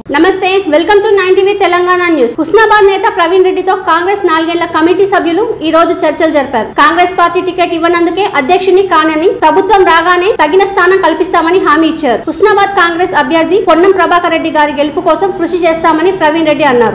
నమస్తే, welcome to 9 TV Telangana news. Husnabad నేత ప్రవీణ్ రెడ్డితో కాంగ్రెస్ 4 ఏళ్ల కమిటీ సభ్యులు ఈ రోజు చర్చలు జరిపారు. కాంగ్రెస్ పార్టీ టికెట్ ఇవ్వనందుకే అధ్యక్షుని కానని, ప్రభుత్వం రాగానే తగిన స్థానం కల్పిస్తామని హామీ ఇచ్చారు. హుస్నాబాద్ కాంగ్రెస్ అభ్యర్థి పొన్నం ప్రభాకర్ రెడ్డి గారి గెలుపు కోసం కృషి చేస్తామని ప్రవీణ్ రెడ్డి అన్నారు.